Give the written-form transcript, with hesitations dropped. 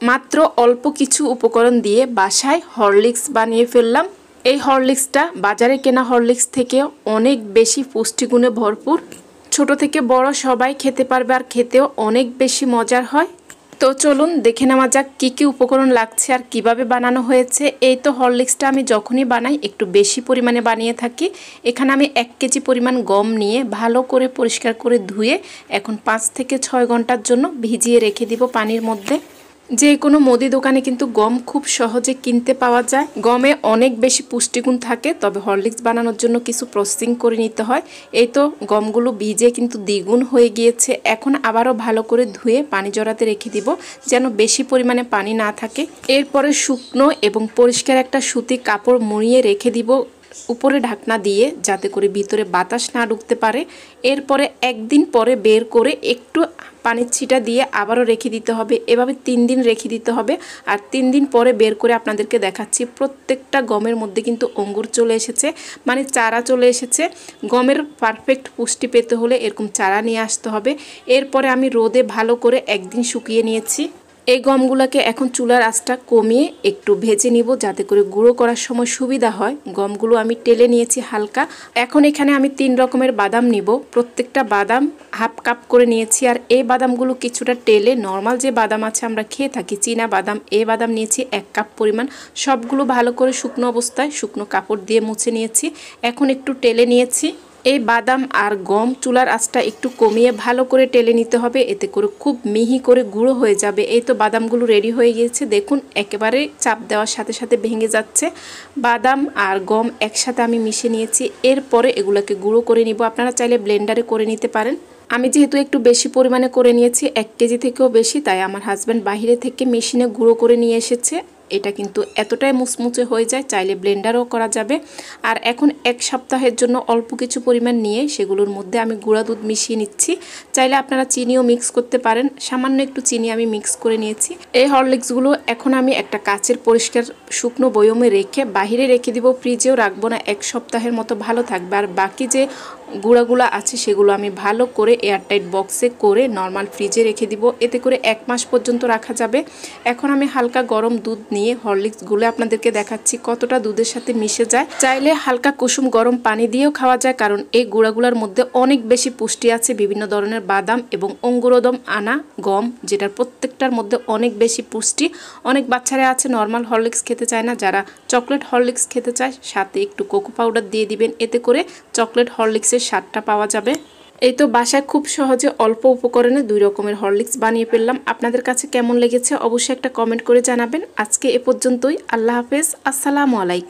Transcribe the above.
মাত্র অল্প কিছু উপকরণ দিয়ে বাসায় হরলিক্স বানিয়ে ফেললাম। এই হরলিক্সটা বাজারে কেনা হরলিক্স থেকে অনেক বেশি পুষ্টিগুণে ভরপুর। ছোট থেকে বড় সবাই খেতে পারবে আর খেতেও অনেক বেশি মজার হয়। তো চলুন দেখে নেওয়া যাক কী কী উপকরণ লাগছে আর কিভাবে বানানো হয়েছে। এই তো হরলিক্সটা আমি যখনই বানাই একটু বেশি পরিমাণে বানিয়ে থাকি। এখানে আমি 1 কেজি পরিমাণ গম নিয়ে ভালো করে পরিষ্কার করে ধুয়ে এখন 5 থেকে 6 ঘন্টার জন্য ভিজিয়ে রেখে দিব পানির মধ্যে। যে কোনো মুদি দোকানে কিন্তু গম খুব সহজে কিনতে পাওয়া যায়। গমে অনেক বেশি পুষ্টিগুণ থাকে, তবে হরলিক্স বানানোর জন্য কিছু প্রসেসিং করে নিতে হয়। এই তো গমগুলো ভিজে কিন্তু দ্বিগুণ হয়ে গিয়েছে। এখন আবারও ভালো করে ধুয়ে পানি জড়াতে রেখে দিব যেন বেশি পরিমাণে পানি না থাকে। এরপরে শুকনো এবং পরিষ্কার একটা সুতি কাপড় মুড়িয়ে রেখে দিব উপরে ঢাকনা দিয়ে, যাতে করে ভিতরে বাতাস না ঢুকতে পারে। এরপরে একদিন পরে বের করে একটু পানির ছিটা দিয়ে আবারও রেখে দিতে হবে। এভাবে 3 দিন রেখে দিতে হবে। আর 3 দিন পরে বের করে আপনাদেরকে দেখাচ্ছি প্রত্যেকটা গমের মধ্যে কিন্তু অঙ্কুর চলে এসেছে, মানে চারা চলে এসেছে। গমের পারফেক্ট পুষ্টি পেতে হলে এরকম চারা নিয়ে আসতে হবে। এরপরে আমি রোদে ভালো করে একদিন শুকিয়ে নিয়েছি। এই গমগুলোকে এখন চুলার আঁচটা কমিয়ে একটু ভেজে নিব, যাতে করে গুঁড়ো করার সময় সুবিধা হয়। গমগুলো আমি টেলে নিয়েছি হালকা। এখন এখানে আমি 3 রকমের বাদাম নিব। প্রত্যেকটা বাদাম হাফ কাপ করে নিয়েছি। আর এই বাদামগুলো কিছুটা টেলে নর্মাল যে বাদাম আছে আমরা খেয়ে থাকি চীনা বাদাম, এই বাদাম নিয়েছি 1 কাপ পরিমাণ। সবগুলো ভালো করে শুকনো অবস্থায় শুকনো কাপড় দিয়ে মুছে নিয়েছি। এখন একটু টেলে নিয়েছি। এই বাদাম আর গম চুলার আঁচটা একটু কমিয়ে ভালো করে টেলে নিতে হবে, এতে করে খুব মিহি করে গুঁড়ো হয়ে যাবে। এই তো বাদামগুলো রেডি হয়ে গিয়েছে, দেখুন একেবারে চাপ দেওয়ার সাথে সাথে ভেঙে যাচ্ছে। বাদাম আর গম একসাথে আমি মিশিয়ে নিয়েছি। এরপরে এগুলোকে গুঁড়ো করে নিব। আপনারা চাইলে ব্লেন্ডারে করে নিতে পারেন। আমি যেহেতু একটু বেশি পরিমাণে করে নিয়েছি, 1 কেজি থেকেও বেশি, তাই আমার হাজব্যান্ড বাইরে থেকে মেশিনে গুঁড়ো করে নিয়ে এসেছে। এটা কিন্তু এতটাই মুচমুচে হয়ে যায়, চাইলে ব্লেন্ডারও করা যাবে। আর এখন 1 সপ্তাহের জন্য অল্প কিছু পরিমাণ নিয়ে সেগুলোর মধ্যে আমি গুঁড়া দুধ মিশিয়ে নিচ্ছি। চাইলে আপনারা চিনিও মিক্স করতে পারেন। সামান্য একটু চিনি আমি মিক্স করে নিয়েছি। এই হরলিক্সগুলো এখন আমি একটা কাচের পরিষ্কার শুকনো বয়মে রেখে বাহিরে রেখে দিব। ফ্রিজেও রাখবো না, 1 সপ্তাহের মতো ভালো থাকবে। আর বাকি যে গুঁড়াগুলো আছে সেগুলো আমি ভালো করে এয়ারটাইট বক্সে করে নর্মাল ফ্রিজে রেখে দিব, এতে করে 1 মাস পর্যন্ত রাখা যাবে। এখন আমি হালকা গরম দুধ নিয়ে হরলিক্সগুলো আপনাদেরকে দেখাচ্ছি কতটা দুধের সাথে মিশে যায়। চাইলে হালকা কুসুম গরম পানি দিয়েও খাওয়া যায়, কারণ এই গুঁড়াগুলোর মধ্যে অনেক বেশি পুষ্টি আছে। বিভিন্ন ধরনের বাদাম এবং অঙ্গুরোদম আনা গম, যেটার প্রত্যেকটার মধ্যে অনেক বেশি পুষ্টি। অনেক বাচ্চারা আছে নর্মাল হরলিক্স খেতে চায় না, যারা চকলেট হরলিক্স খেতে চায় সাথে একটু কোকো পাউডার দিয়ে দিবেন, এতে করে চকলেট হরলিক্সের স্বাদটা পাওয়া যাবে। এই তো বাসায় খুব সহজে অল্প উপকরণে 2 রকমের হরলিক্স বানিয়ে ফেললাম। আপনাদের কাছে কেমন লেগেছে অবশ্যই একটা কমেন্ট করে জানাবেন। আজকে এ পর্যন্তই। আল্লাহ হাফেজ, আসসালামু আলাইকুম।